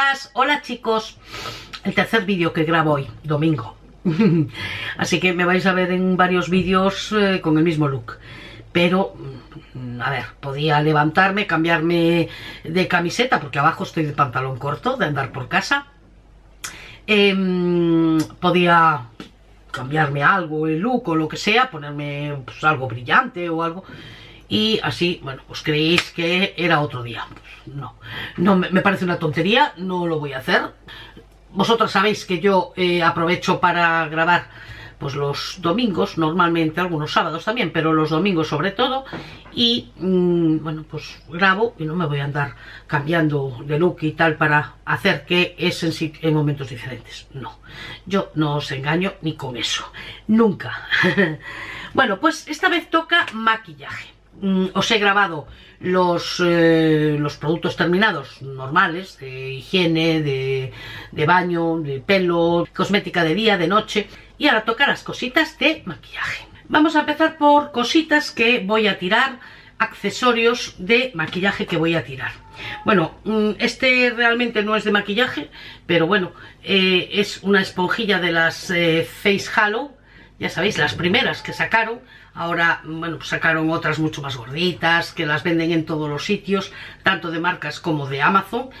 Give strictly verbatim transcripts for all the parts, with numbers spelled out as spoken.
días, hola chicos. El tercer vídeo que grabo hoy, domingo. Así que me vais a ver en varios vídeos eh, con el mismo look. Pero, a ver, podía levantarme, cambiarme de camiseta, porque abajo estoy de pantalón corto, de andar por casa. Eh, podía cambiarme algo, el look o lo que sea, ponerme pues, algo brillante o algo. Y así, bueno, pues creéis que era otro día. Pues, no, no me, me parece una tontería, no lo voy a hacer. Vosotros sabéis que yo eh, aprovecho para grabar pues los domingos, normalmente algunos sábados también, pero los domingos sobre todo. Y mmm, bueno, pues grabo y no me voy a andar cambiando de look y tal para hacer que es en, sí, en momentos diferentes. No, yo no os engaño ni con eso, nunca. Bueno, pues esta vez toca maquillaje. Os he grabado los, eh, los productos terminados normales, de higiene, de, de baño, de pelo, cosmética de día, de noche. Y ahora toca las cositas de maquillaje. Vamos a empezar por cositas que voy a tirar, accesorios de maquillaje que voy a tirar. Bueno, este realmente no es de maquillaje, pero bueno, eh, es una esponjilla de las eh, Face Halo. Ya sabéis, las primeras que sacaron. Ahora, bueno, pues sacaron otras mucho más gorditas, que las venden en todos los sitios, tanto de marcas como de Amazon.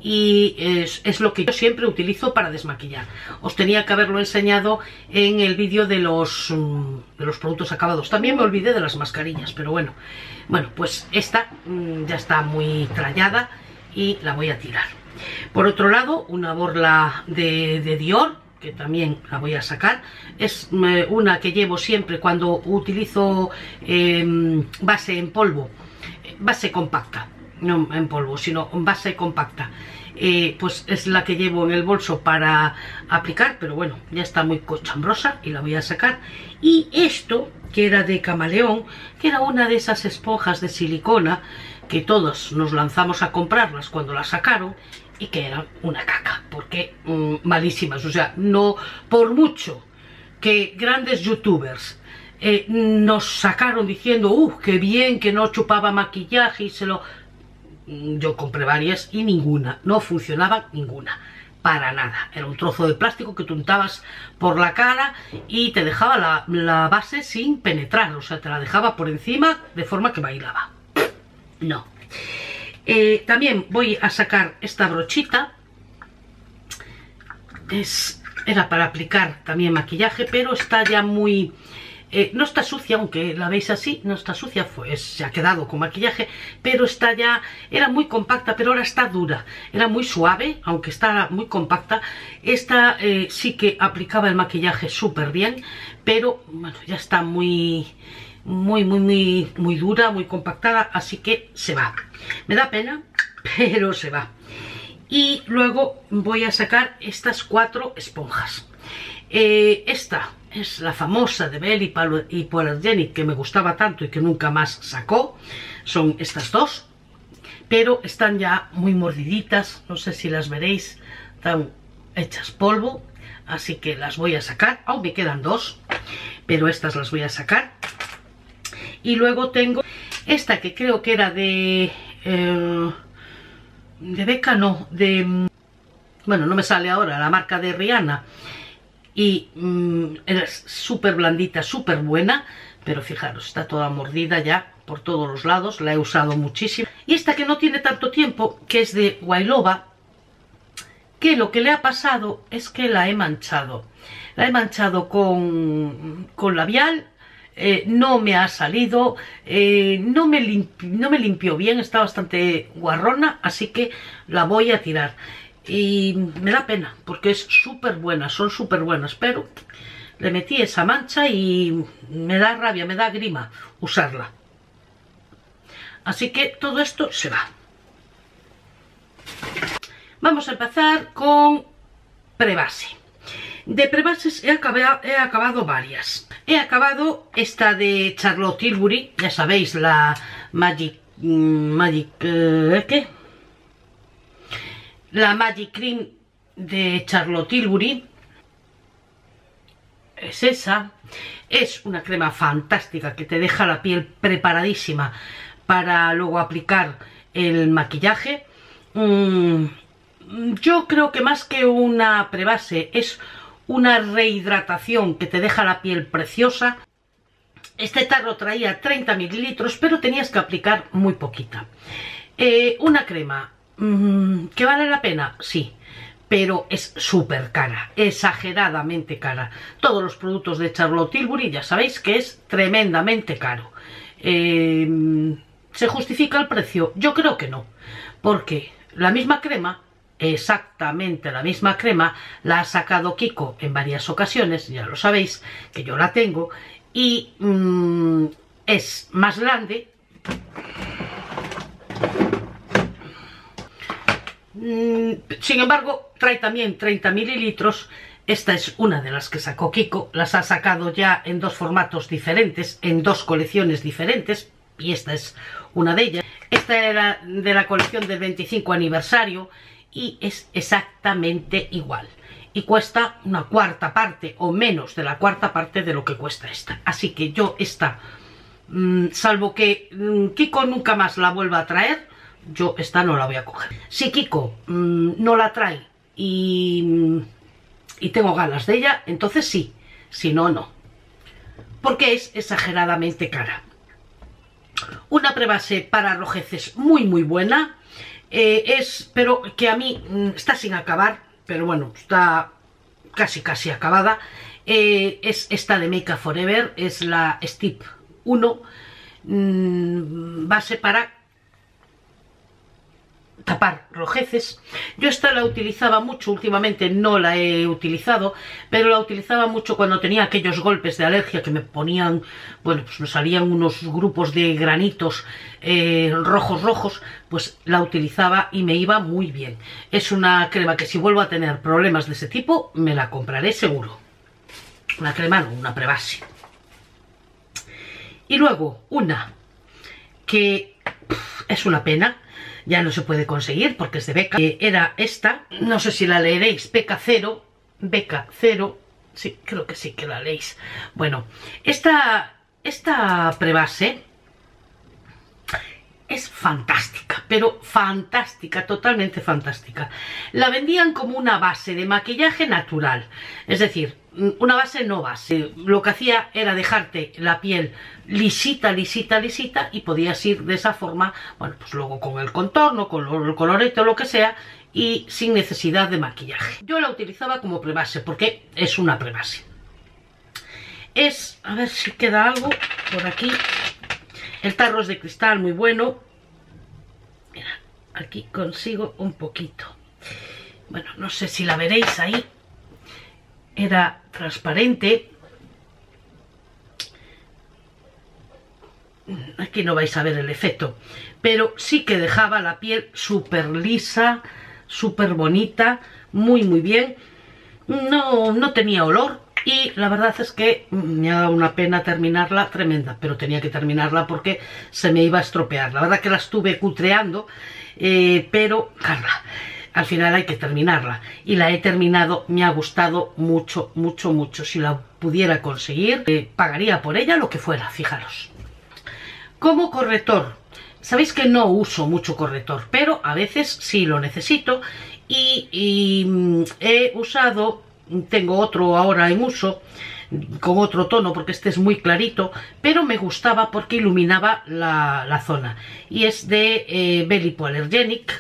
Y es, es lo que yo siempre utilizo para desmaquillar. Os tenía que haberlo enseñado en el vídeo de los, de los productos acabados. También me olvidé de las mascarillas, pero bueno. Bueno, pues esta mmm, ya está muy trallada y la voy a tirar. Por otro lado, una borla de, de Dior, que también la voy a sacar. Es eh, una que llevo siempre cuando utilizo eh, base en polvo, base compacta, no en polvo, sino base compacta. Eh, pues es la que llevo en el bolso para aplicar, pero bueno, ya está muy cochambrosa y la voy a sacar. Y esto, que era de Camaleón, que era una de esas esponjas de silicona que todos nos lanzamos a comprarlas cuando las sacaron, y que eran una caca, porque mmm, malísimas. O sea, no, por mucho que grandes youtubers eh, nos sacaron diciendo, uff, qué bien, que no chupaba maquillaje y se lo... Yo compré varias y ninguna, no funcionaba ninguna, para nada. Era un trozo de plástico que te untabas por la cara y te dejaba la, la base sin penetrar, o sea, te la dejaba por encima de forma que bailaba. No. Eh, también voy a sacar esta brochita. Es, era para aplicar también maquillaje, pero está ya muy... Eh, no está sucia, aunque la veis así, no está sucia, pues se ha quedado con maquillaje, pero está ya... Era muy compacta, pero ahora está dura. Era muy suave, aunque está muy compacta. Esta eh, sí que aplicaba el maquillaje súper bien, pero bueno, ya está muy... muy muy muy muy dura, muy compactada, así que se va. Me da pena, pero se va. Y luego voy a sacar estas cuatro esponjas. Eh, esta es la famosa de Belle Hypoallergenic, que me gustaba tanto y que nunca más sacó. Son estas dos, pero están ya muy mordiditas, no sé si las veréis, están hechas polvo, así que las voy a sacar. Aún me quedan dos, pero estas las voy a sacar. Y luego tengo esta que creo que era de... Eh, de Becca, no, de... Bueno, no me sale ahora, la marca de Rihanna. Y mmm, era súper blandita, súper buena. Pero fijaros, está toda mordida ya por todos los lados. La he usado muchísimo. Y esta que no tiene tanto tiempo, que es de Wailoba, que lo que le ha pasado es que la he manchado. La he manchado con, con labial. Eh, no me ha salido, eh, no, me no me limpió bien, está bastante guarrona, así que la voy a tirar. Y me da pena, porque es súper buena, son súper buenas, pero le metí esa mancha y me da rabia, me da grima usarla. Así que todo esto se va. Vamos a empezar con prebase. De prebases he acabado, he acabado varias. He acabado esta de Charlotte Tilbury, ya sabéis, la Magic... Magic... Eh, ¿qué? La Magic Cream de Charlotte Tilbury. Es esa. Es una crema fantástica que te deja la piel preparadísima para luego aplicar el maquillaje. Mm, yo creo que más que una prebase es una rehidratación que te deja la piel preciosa. Este tarro traía treinta mililitros, pero tenías que aplicar muy poquita. Eh, una crema, mmm, ¿que vale la pena? Sí, pero es súper cara, exageradamente cara. Todos los productos de Charlotte Tilbury ya sabéis que es tremendamente caro. Eh, ¿Se justifica el precio? Yo creo que no, porque la misma crema, exactamente la misma crema, la ha sacado Kiko en varias ocasiones, ya lo sabéis, que yo la tengo, y mmm, es más grande, mm, sin embargo trae también treinta mililitros. Esta es una de las que sacó Kiko, las ha sacado ya en dos formatos diferentes, en dos colecciones diferentes, y esta es una de ellas. Esta era de la colección del veinticinco aniversario y es exactamente igual. Y cuesta una cuarta parte o menos de la cuarta parte de lo que cuesta esta. Así que yo esta, mmm, salvo que mmm, Kiko nunca más la vuelva a traer, yo esta no la voy a coger. Si Kiko mmm, no la trae y, y tengo ganas de ella, entonces sí. Si no, no. Porque es exageradamente cara. Una prebase para rojeces muy muy buena. Eh, es, pero que a mí mmm, está sin acabar, pero bueno, está casi casi acabada. Eh, es esta de Make Up For Ever, es la Step uno, mmm, base para tapar rojeces. Yo esta la utilizaba mucho, últimamente no la he utilizado, pero la utilizaba mucho cuando tenía aquellos golpes de alergia que me ponían, bueno, pues me salían unos grupos de granitos eh, rojos rojos, pues la utilizaba y me iba muy bien. Es una crema que si vuelvo a tener problemas de ese tipo, me la compraré seguro. Una crema no, una prebase. Y luego una que pff, es una pena, ya no se puede conseguir porque es de Becca. Eh, era esta, no sé si la leeréis, Becca Cero, Becca Cero, sí, creo que sí que la leéis. Bueno, esta, esta prebase es fantástica, pero fantástica, totalmente fantástica. La vendían como una base de maquillaje natural, es decir, una base no base. Lo que hacía era dejarte la piel lisita, lisita, lisita, y podías ir de esa forma, bueno, pues luego con el contorno, con el colorete o lo que sea, y sin necesidad de maquillaje. Yo la utilizaba como prebase, porque es una prebase. Es, a ver si queda algo por aquí. El tarro es de cristal, muy bueno. Mira, aquí consigo un poquito. Bueno, no sé si la veréis ahí. Era transparente. Aquí no vais a ver el efecto, pero sí que dejaba la piel súper lisa, súper bonita, muy muy bien. No, no tenía olor y la verdad es que me ha dado una pena terminarla tremenda, pero tenía que terminarla porque se me iba a estropear. La verdad que la estuve cutreando, eh, pero Carla, al final hay que terminarla y la he terminado. Me ha gustado mucho, mucho, mucho. Si la pudiera conseguir, eh, pagaría por ella lo que fuera, fijaros. Como corrector, sabéis que no uso mucho corrector, pero a veces sí lo necesito y, y he usado, tengo otro ahora en uso, con otro tono porque este es muy clarito, pero me gustaba porque iluminaba la, la zona, y es de eh, Belle Hypoallergenic.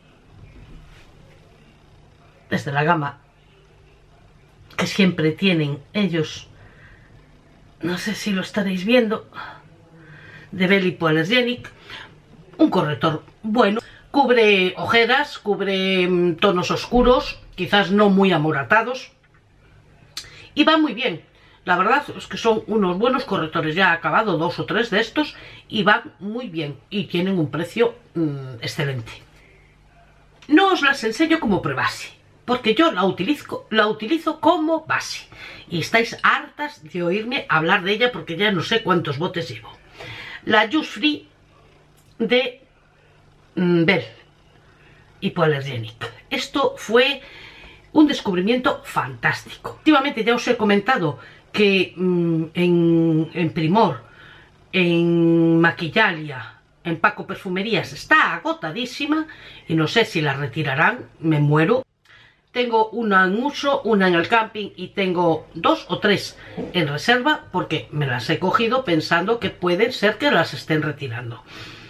Es de la gama que siempre tienen ellos, no sé si lo estaréis viendo, de Belle Hypoallergenic. Un corrector bueno, cubre ojeras, cubre mm, tonos oscuros, quizás no muy amoratados, y va muy bien. La verdad es que son unos buenos correctores. Ya he acabado dos o tres de estos y van muy bien y tienen un precio mm, excelente. No os las enseño como prebase, porque yo la utilizo, la utilizo como base y estáis hartas de oírme hablar de ella porque ya no sé cuántos botes llevo. La Just Free de mm, Belle Hypoallergenic. Esto fue un descubrimiento fantástico. Últimamente ya os he comentado que mmm, en, en Primor, en Maquillalia, en Paco Perfumerías está agotadísima y no sé si la retirarán, me muero. Tengo una en uso, una en el camping y tengo dos o tres en reserva porque me las he cogido pensando que puede ser que las estén retirando.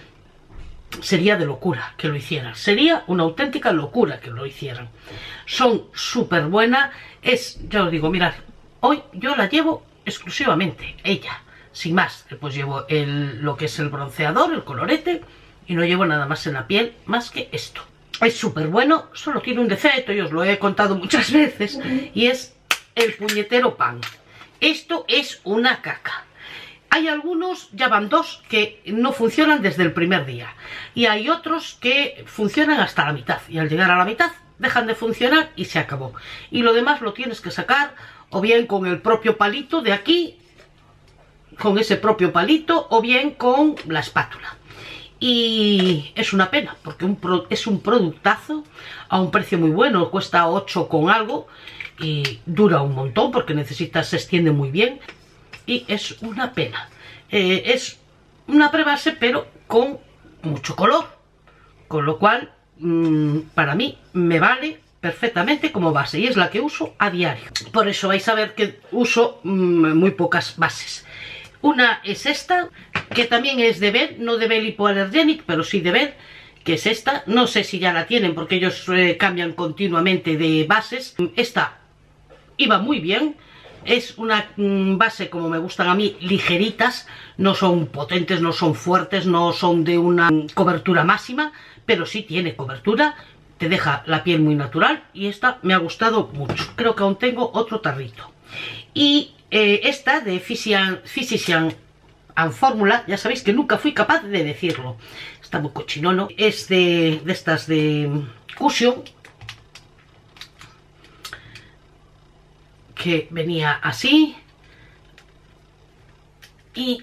Sería de locura que lo hicieran, sería una auténtica locura que lo hicieran. Son súper buenas, es, ya os digo, mirad, hoy yo la llevo exclusivamente, ella, sin más. Pues llevo el, lo que es el bronceador, el colorete, y no llevo nada más en la piel más que esto. Es súper bueno, solo tiene un defecto, y os lo he contado muchas veces, y es el puñetero pan. Esto es una caca. Hay algunos, ya van dos, que no funcionan desde el primer día. Y hay otros que funcionan hasta la mitad. Y al llegar a la mitad, dejan de funcionar y se acabó. Y lo demás lo tienes que sacar, o bien con el propio palito de aquí, con ese propio palito, o bien con la espátula. Y es una pena, porque un pro, es un productazo a un precio muy bueno, cuesta ocho con algo y dura un montón porque necesitas, se extiende muy bien y es una pena. Eh, es una prebase pero con mucho color, con lo cual mmm, para mí me vale perfectamente como base y es la que uso a diario. Por eso vais a ver que uso mmm, muy pocas bases. Una es esta, que también es de Bell, no de Bell Hypoallergenic, pero sí de Bell, que es esta. No sé si ya la tienen porque ellos eh, cambian continuamente de bases. Esta iba muy bien, es una mm, base como me gustan a mí, ligeritas, no son potentes, no son fuertes, no son de una mm, cobertura máxima, pero sí tiene cobertura, te deja la piel muy natural y esta me ha gustado mucho. Creo que aún tengo otro tarrito. Y eh, esta de Physician, Physician and Formula, ya sabéis que nunca fui capaz de decirlo, está muy cochinono, es de, de estas de Cushion, que venía así y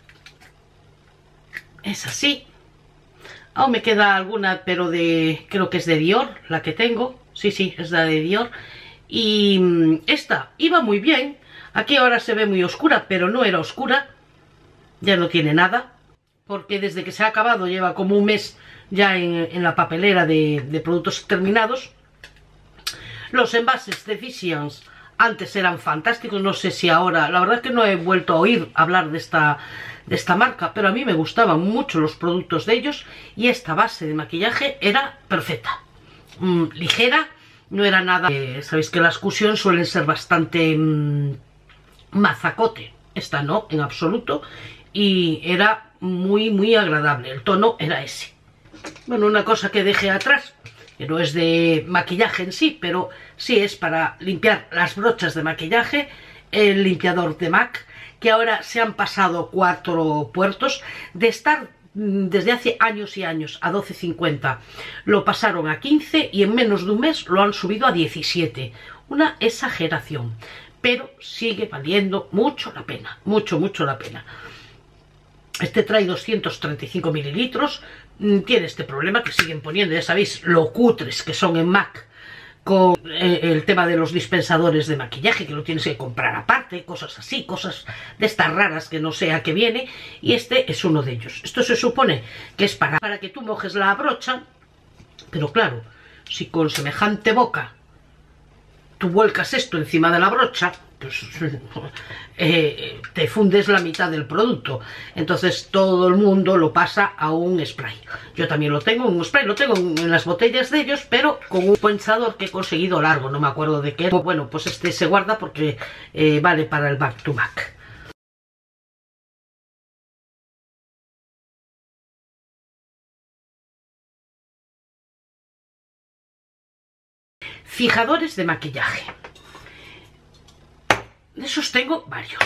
es así. Aún me queda alguna, pero de, creo que es de Dior, la que tengo, sí, sí, es la de Dior. Y esta iba muy bien, aquí ahora se ve muy oscura, pero no era oscura, ya no tiene nada, porque desde que se ha acabado lleva como un mes ya en, en la papelera de, de productos terminados. Los envases de Physicians antes eran fantásticos, no sé si ahora, la verdad es que no he vuelto a oír hablar de esta, de esta marca, pero a mí me gustaban mucho los productos de ellos y esta base de maquillaje era perfecta, mm, ligera. No era nada... Eh, sabéis que las Cushion suelen ser bastante mmm, mazacote. Esta no, en absoluto. Y era muy, muy agradable. El tono era ese. Bueno, una cosa que dejé atrás, que no es de maquillaje en sí, pero sí es para limpiar las brochas de maquillaje, el limpiador de MAC, que ahora se han pasado cuatro puertos de estar... desde hace años y años a doce cincuenta, lo pasaron a quince y en menos de un mes lo han subido a diecisiete. Una exageración, pero sigue valiendo mucho la pena, mucho, mucho la pena. Este trae doscientos treinta y cinco mililitros, tiene este problema que siguen poniendo, ya sabéis, lo cutres que son en MAC, con el tema de los dispensadores de maquillaje, que lo tienes que comprar aparte, cosas así, cosas de estas raras que no sé a qué viene, y este es uno de ellos. Esto se supone que es para, para que tú mojes la brocha, pero claro, si con semejante boca tú vuelcas esto encima de la brocha, pues eh, te fundes la mitad del producto. Entonces todo el mundo lo pasa a un spray. Yo también lo tengo, un spray, lo tengo en las botellas de ellos, pero con un pensador que he conseguido largo, no me acuerdo de qué. Bueno, pues este se guarda porque eh, vale para el back to back. Fijadores de maquillaje. De esos tengo varios,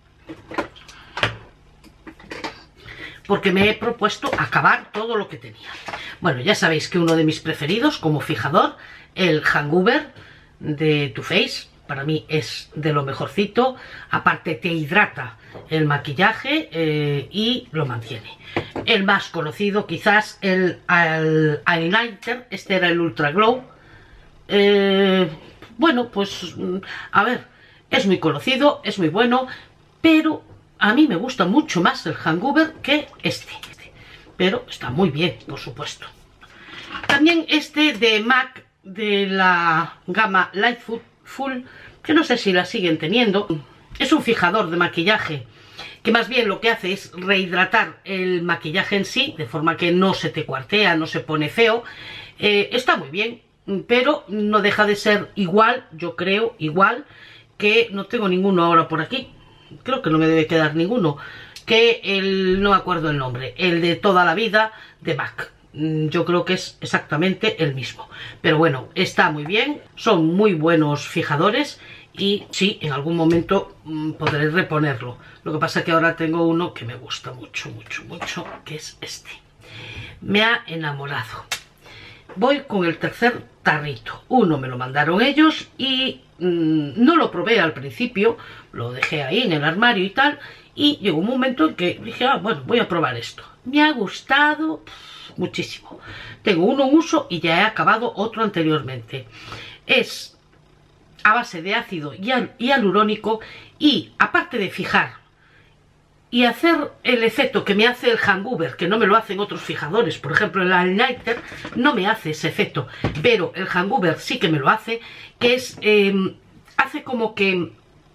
porque me he propuesto acabar todo lo que tenía. Bueno, ya sabéis que uno de mis preferidos como fijador, el Hangover de Too Faced, para mí es de lo mejorcito. Aparte te hidrata el maquillaje eh, y lo mantiene. El más conocido quizás, el, el eyeliner, este era el Ultra Glow. Eh, bueno, pues a ver, es muy conocido, es muy bueno, pero a mí me gusta mucho más el Hangover que este. pero está muy bien, por supuesto. También este de MAC, de la gama Lightful Full, que no sé si la siguen teniendo. Es un fijador de maquillaje que más bien lo que hace es rehidratar el maquillaje en sí, de forma que no se te cuartea, no se pone feo. Eh, está muy bien, pero no deja de ser igual, yo creo, igual, que no tengo ninguno ahora por aquí. Creo que no me debe quedar ninguno, que el, no me acuerdo el nombre, el de toda la vida de MAC. Yo creo que es exactamente el mismo. Pero bueno, está muy bien, son muy buenos fijadores y sí, en algún momento mmm, podré reponerlo. Lo que pasa es que ahora tengo uno que me gusta mucho, mucho, mucho, que es este. Me ha enamorado. Voy con el tercer tarrito. Uno me lo mandaron ellos y mmm, no lo probé al principio, lo dejé ahí en el armario y tal, y llegó un momento en que dije, ah, bueno, voy a probar esto. Me ha gustado pff, muchísimo. Tengo uno en uso y ya he acabado otro anteriormente. Es a base de ácido hialurónico y aparte de fijar y hacer el efecto que me hace el hangover, que no me lo hacen otros fijadores, por ejemplo el highlighter no me hace ese efecto, pero el hangover sí que me lo hace, que es, eh, hace como que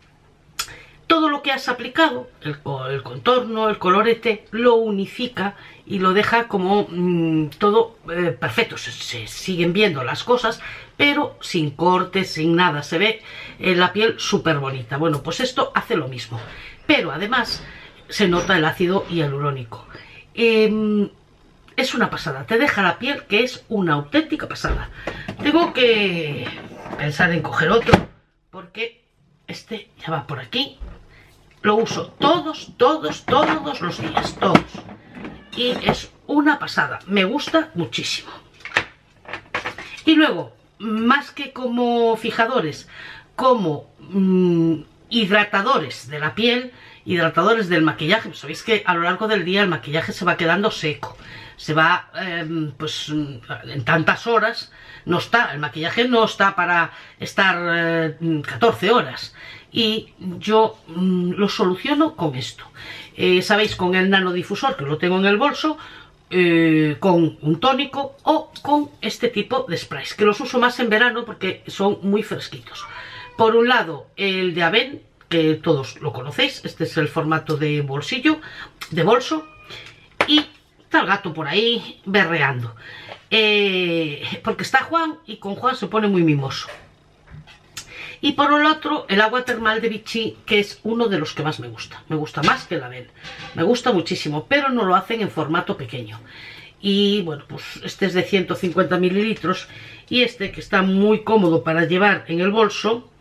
todo lo que has aplicado, el, el contorno, el colorete, lo unifica y lo deja como mmm, todo eh, perfecto. Se, se siguen viendo las cosas, pero sin cortes, sin nada. Se ve eh, la piel súper bonita. Bueno, pues esto hace lo mismo. Pero además se nota el ácido hialurónico. Eh, es una pasada. Te deja la piel que es una auténtica pasada. Tengo que pensar en coger otro, porque este ya va por aquí. Lo uso todos, todos, todos los días, todos. Y es una pasada, me gusta muchísimo. Y luego, más que como fijadores, como mmm, hidratadores de la piel, hidratadores del maquillaje, pues sabéis que a lo largo del día el maquillaje se va quedando seco. Se va, eh, pues, en tantas horas, no está, el maquillaje no está para estar eh, catorce horas. Y yo mmm, lo soluciono con esto. Eh, Sabéis, con el nanodifusor, que lo tengo en el bolso, eh, con un tónico o con este tipo de sprays, que los uso más en verano porque son muy fresquitos. Por un lado, el de Avène, que todos lo conocéis, este es el formato de bolsillo, de bolso, y está el gato por ahí berreando. Eh, porque está Juan y con Juan se pone muy mimoso. Y por el otro, el agua termal de Vichy, que es uno de los que más me gusta. Me gusta más que el Avène. Me gusta muchísimo, pero no lo hacen en formato pequeño. Y bueno, pues este es de ciento cincuenta mililitros. Y este, que está muy cómodo para llevar en el bolso,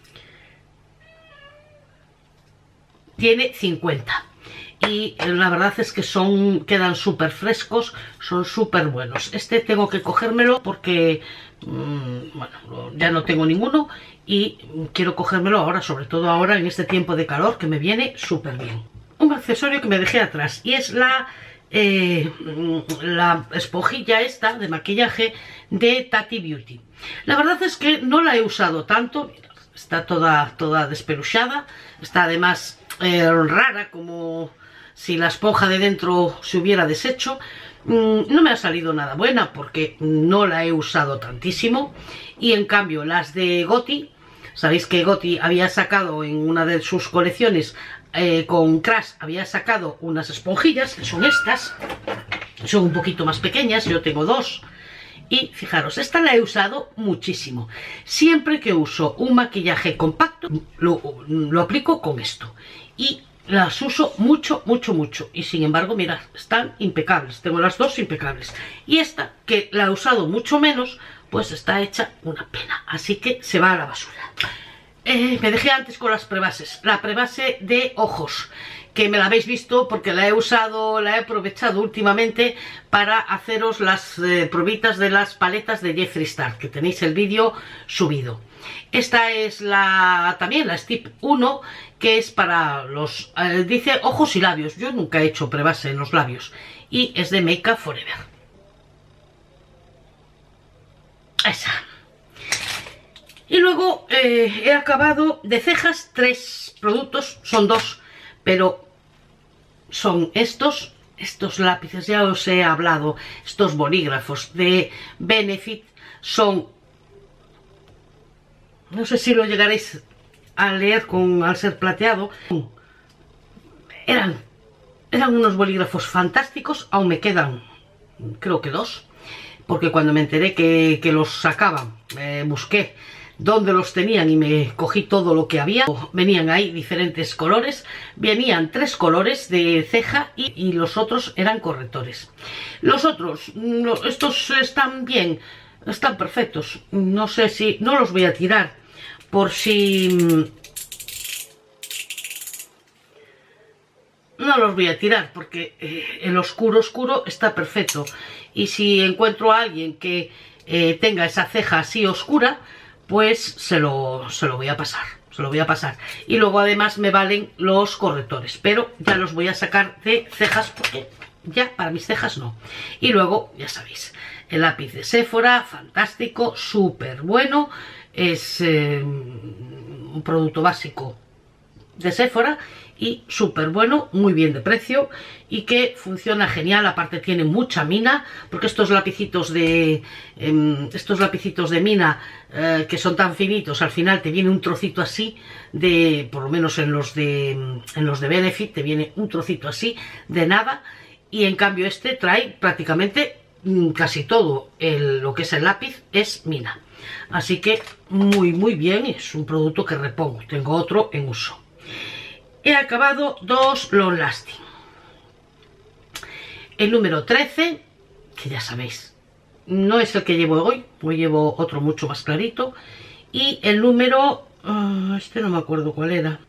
tiene cincuenta. Y la verdad es que son, quedan súper frescos, son súper buenos. Este tengo que cogérmelo porque mmm, bueno, ya no tengo ninguno y quiero cogérmelo ahora, sobre todo ahora en este tiempo de calor que me viene súper bien. Un accesorio que me dejé atrás y es la, eh, la esponjilla esta de maquillaje de Tati Beauty. La verdad es que no la he usado tanto, está toda, toda despeluchada, está además eh, rara, como si la esponja de dentro se hubiera deshecho. No me ha salido nada buena porque no la he usado tantísimo. Y en cambio las de Goti, sabéis que Goti había sacado en una de sus colecciones eh, con Crash, había sacado unas esponjillas, que son estas, son un poquito más pequeñas, yo tengo dos. Y fijaros, esta la he usado muchísimo. Siempre que uso un maquillaje compacto, lo, lo aplico con esto. Y las uso mucho, mucho, mucho. Y sin embargo, mirad, están impecables. Tengo las dos impecables. Y esta, que la he usado mucho menos, pues está hecha una pena. Así que se va a la basura. Eh, me dejé antes con las prebases. La prebase de ojos, que me la habéis visto porque la he usado, la he aprovechado últimamente para haceros las eh, probitas de las paletas de Jeffree Star, que tenéis el vídeo subido. Esta es la también la Step uno, que es para los, eh, dice ojos y labios. Yo nunca he hecho prebase en los labios. Y es de Make Up For Ever. Esa. Y luego eh, he acabado de cejas, tres productos, son dos, pero son estos estos lápices, ya os he hablado, estos bolígrafos de Benefit son, no sé si lo llegaréis a leer con al ser plateado, eran, eran unos bolígrafos fantásticos. Aún me quedan, creo que dos, porque cuando me enteré que, que los sacaban, eh, busqué dónde los tenían y me cogí todo lo que había. Venían ahí diferentes colores, venían tres colores de ceja y, y los otros eran correctores. Los otros, no, estos están bien, están perfectos. No sé si, no los voy a tirar por si... No los voy a tirar porque eh, el oscuro oscuro está perfecto. Y si encuentro a alguien que eh, tenga esa ceja así oscura, pues se lo, se lo voy a pasar, se lo voy a pasar. Y luego además me valen los correctores, pero ya los voy a sacar de cejas porque ya para mis cejas no. Y luego, ya sabéis, el lápiz de Sephora, fantástico, súper bueno. Es eh, un producto básico de Sephora y súper bueno, muy bien de precio y que funciona genial. Aparte tiene mucha mina, porque estos lapicitos de eh, estos lapicitos de mina eh, que son tan finitos, al final te viene un trocito así de, por lo menos en los de en los de Benefit te viene un trocito así de nada, y en cambio este trae prácticamente casi todo el, lo que es el lápiz es mina. Así que muy muy bien, es un producto que repongo. Tengo otro en uso. He acabado dos long lasting. El número trece, que ya sabéis, no es el que llevo hoy, hoy llevo otro mucho más clarito. Y el número, uh, este no me acuerdo cuál era.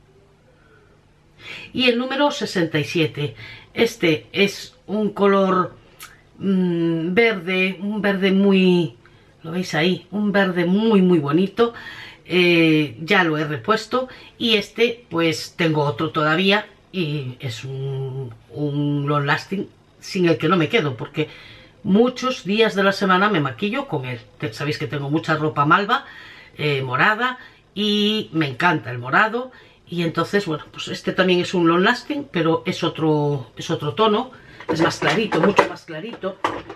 Y el número sesenta y siete. Este es un color mmm, verde, un verde muy, lo veis ahí, un verde muy muy bonito. Eh, ya lo he repuesto, y este pues tengo otro todavía y es un, un long lasting sin el que no me quedo, porque muchos días de la semana me maquillo con él. Sabéis que tengo mucha ropa malva, eh, morada, y me encanta el morado, y entonces bueno, pues este también es un long lasting, pero es otro, es otro tono, es más clarito, mucho más clarito.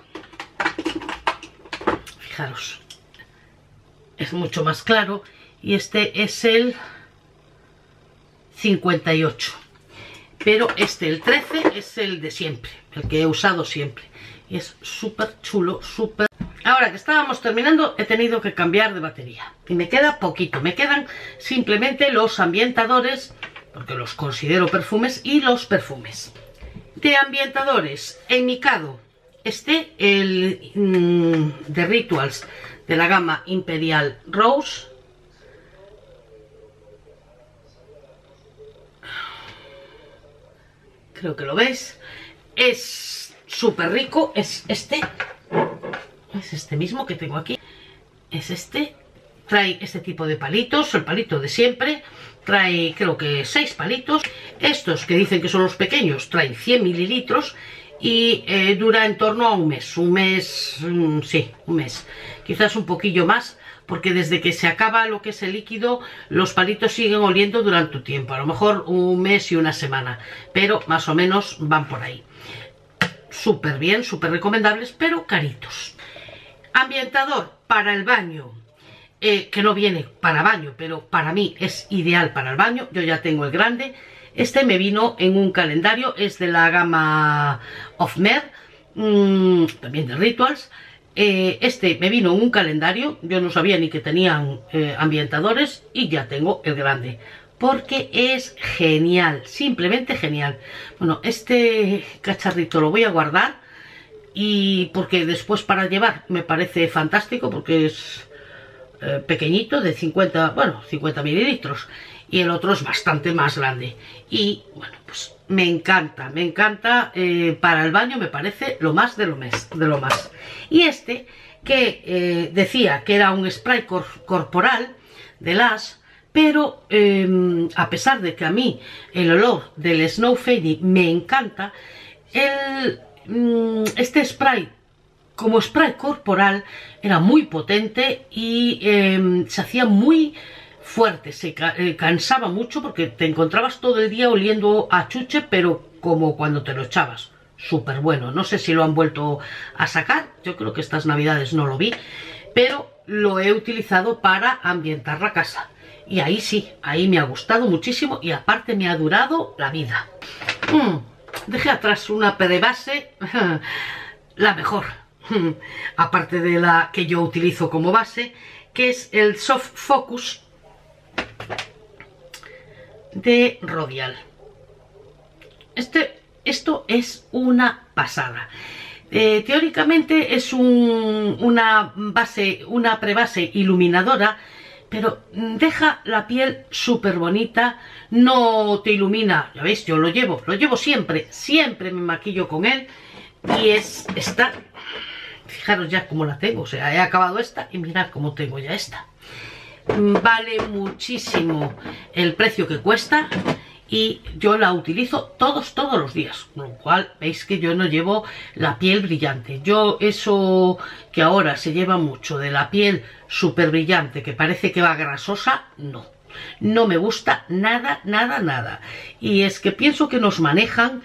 Fijaros, es mucho más claro. Y este es el cincuenta y ocho. Pero este, el trece, es el de siempre, el que he usado siempre. Y es súper chulo, súper... Ahora que estábamos terminando, he tenido que cambiar de batería. Y me queda poquito. Me quedan simplemente los ambientadores, porque los considero perfumes, y los perfumes. De ambientadores, en Mikado, este, el mmm, de Rituals, de la gama Imperial Rose. Creo que lo veis. Es súper rico. Es este. Es este mismo que tengo aquí. Es este. Trae este tipo de palitos. El palito de siempre. Trae creo que seis palitos. Estos que dicen que son los pequeños traen cien mililitros. Y eh, dura en torno a un mes. Un mes. Mmm, sí, un mes. Quizás un poquillo más, porque desde que se acaba lo que es el líquido, los palitos siguen oliendo durante un tiempo, a lo mejor un mes y una semana, pero más o menos van por ahí. Súper bien, súper recomendables, pero caritos. Ambientador para el baño, eh, que no viene para baño, pero para mí es ideal para el baño. Yo ya tengo el grande. Este me vino en un calendario, es de la gama of Mer, mmm, también de Rituals. Eh, este me vino en un calendario, yo no sabía ni que tenían eh, ambientadores, y ya tengo el grande, porque es genial, simplemente genial. Bueno, este cacharrito lo voy a guardar, y porque después para llevar me parece fantástico, porque es eh, pequeñito, de cincuenta, bueno, cincuenta mililitros, y el otro es bastante más grande. Y bueno, pues me encanta, me encanta, eh, para el baño me parece lo más de lo, mes, de lo más. Y este, que eh, decía que era un spray cor corporal de Lush, pero eh, a pesar de que a mí el olor del Snow Fairy me encanta, el, mm, este spray como spray corporal era muy potente y eh, se hacía muy fuerte, se ca eh, cansaba mucho, porque te encontrabas todo el día oliendo a chuche, pero como cuando te lo echabas, súper bueno. No sé si lo han vuelto a sacar, yo creo que estas navidades no lo vi, pero lo he utilizado para ambientar la casa. Y ahí sí, ahí me ha gustado muchísimo y aparte me ha durado la vida. Mm, dejé atrás una de base, la mejor, aparte de la que yo utilizo como base, que es el Soft Focus de Rodial. Este, esto es una pasada. Eh, teóricamente es un, una base, una prebase iluminadora, pero deja la piel súper bonita, no te ilumina, ya veis, yo lo llevo, lo llevo siempre, siempre me maquillo con él y es esta, fijaros ya cómo la tengo, o sea, he acabado esta y mirad cómo tengo ya esta. Vale muchísimo el precio que cuesta y yo la utilizo todos, todos los días, con lo cual veis que yo no llevo la piel brillante. Yo eso que ahora se lleva mucho de la piel súper brillante, que parece que va grasosa, no. No me gusta nada, nada, nada. Y es que pienso que nos manejan,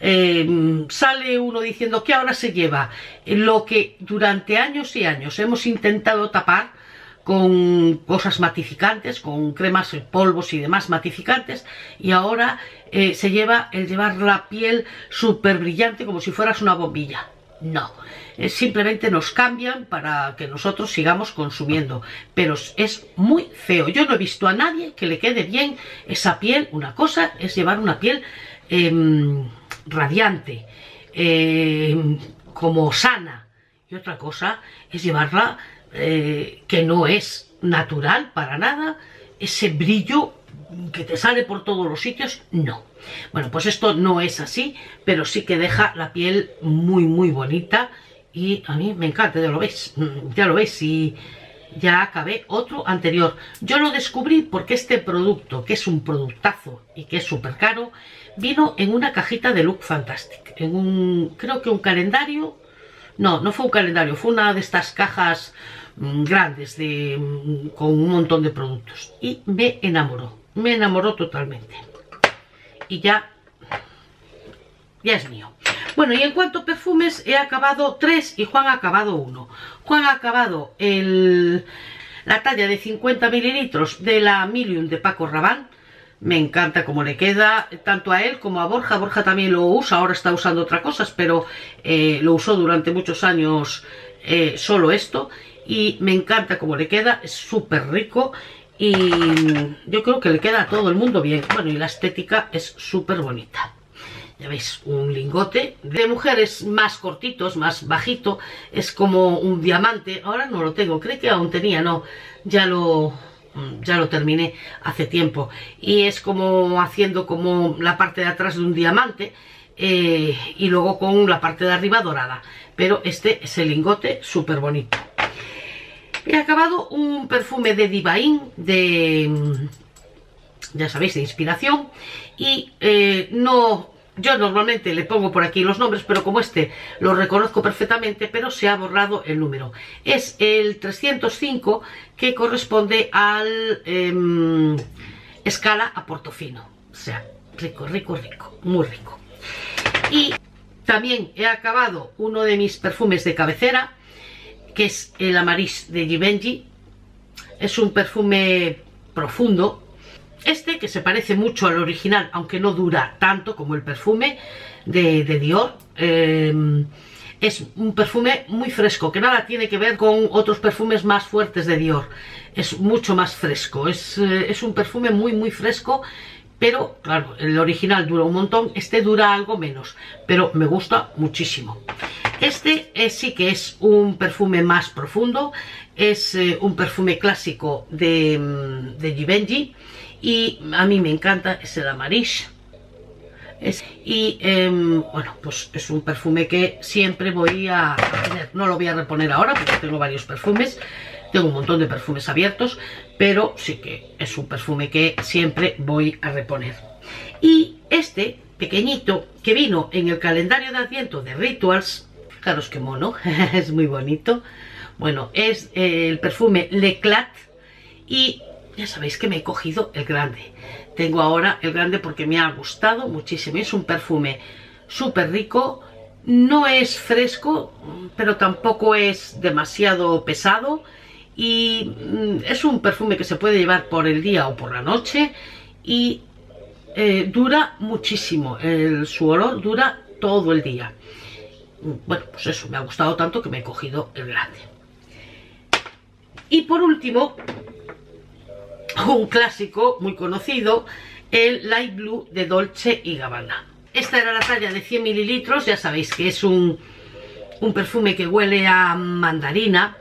eh, sale uno diciendo que ahora se lleva lo que durante años y años hemos intentado tapar con cosas matificantes, con cremas, polvos y demás matificantes, y ahora eh, se lleva el llevar la piel súper brillante como si fueras una bombilla. No, eh, simplemente nos cambian para que nosotros sigamos consumiendo, pero es muy feo. Yo no he visto a nadie que le quede bien esa piel. Una cosa es llevar una piel eh, radiante, eh, como sana, y otra cosa es llevarla Eh, que no es natural para nada, ese brillo que te sale por todos los sitios, no. Bueno, pues esto no es así, pero sí que deja la piel muy muy bonita y a mí me encanta, ya lo veis, ya lo veis, y ya acabé otro anterior. Yo lo descubrí porque este producto, que es un productazo y que es súper caro, vino en una cajita de Look Fantastic, en un, creo que un calendario, no, no fue un calendario, fue una de estas cajas grandes de, con un montón de productos, y me enamoró, me enamoró totalmente y ya, ya es mío. Bueno, y en cuanto a perfumes, he acabado tres y Juan ha acabado uno. Juan ha acabado el, la talla de cincuenta mililitros de la Milium de Paco Rabanne. Me encanta cómo le queda, tanto a él como a Borja. Borja también lo usa, ahora está usando otras cosas, pero eh, lo usó durante muchos años eh, solo esto. Y me encanta cómo le queda, es súper rico y yo creo que le queda a todo el mundo bien. Bueno, y la estética es súper bonita. Ya veis, un lingote de mujeres más cortitos, más bajito, es como un diamante. Ahora no lo tengo, creo que aún tenía, no, ya lo, ya lo terminé hace tiempo. Y es como haciendo como la parte de atrás de un diamante eh, y luego con la parte de arriba dorada. Pero este es el lingote súper bonito. He acabado un perfume de Divain, de, ya sabéis, de inspiración, y eh, no, yo normalmente le pongo por aquí los nombres, pero como este lo reconozco perfectamente, pero se ha borrado el número. Es el trescientos cinco, que corresponde al eh, Escala a Portofino. O sea, rico, rico, rico, muy rico. Y también he acabado uno de mis perfumes de cabecera, que es el Amarish de Givenchy. Es un perfume profundo, este que se parece mucho al original, aunque no dura tanto como el perfume de, de Dior. Eh, es un perfume muy fresco, que nada tiene que ver con otros perfumes más fuertes de Dior. Es mucho más fresco, es, eh, es un perfume muy muy fresco. Pero, claro, el original dura un montón, este dura algo menos, pero me gusta muchísimo. Este eh, sí que es un perfume más profundo, es eh, un perfume clásico de, de Givenchy y a mí me encanta, es el Amarish. Es, y eh, bueno, pues es un perfume que siempre voy a tener, no lo voy a reponer ahora porque tengo varios perfumes. Tengo un montón de perfumes abiertos, pero sí que es un perfume que siempre voy a reponer. Y este pequeñito que vino en el calendario de Adviento de Rituals, fijaros qué mono, es muy bonito. Bueno, es el perfume L'Eclat y ya sabéis que me he cogido el grande. Tengo ahora el grande porque me ha gustado muchísimo. Es un perfume súper rico, no es fresco, pero tampoco es demasiado pesado, y es un perfume que se puede llevar por el día o por la noche, y eh, dura muchísimo. El, su olor dura todo el día. Bueno, pues eso, me ha gustado tanto que me he cogido el grande. Y por último, un clásico muy conocido, el Light Blue de Dolce y Gabbana. Esta era la talla de cien mililitros, ya sabéis que es un, un perfume que huele a mandarina,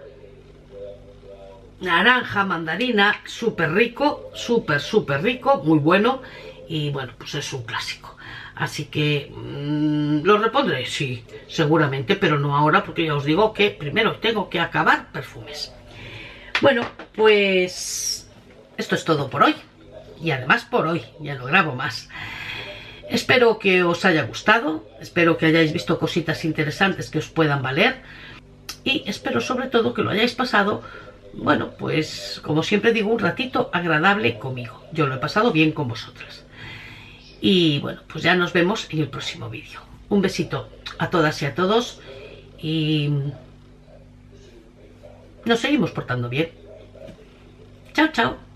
naranja, mandarina, súper rico, súper, súper rico, muy bueno, y bueno, pues es un clásico. Así que, mmm, ¿lo repondré? Sí, seguramente, pero no ahora, porque ya os digo que primero tengo que acabar perfumes. Bueno, pues esto es todo por hoy, y además por hoy, ya no grabo más. Espero que os haya gustado, espero que hayáis visto cositas interesantes que os puedan valer, y espero sobre todo que lo hayáis pasado, bueno, pues como siempre digo, un ratito agradable conmigo. Yo lo he pasado bien con vosotras. Y bueno, pues ya nos vemos en el próximo vídeo. Un besito a todas y a todos, y nos seguimos portando bien. Chao, chao.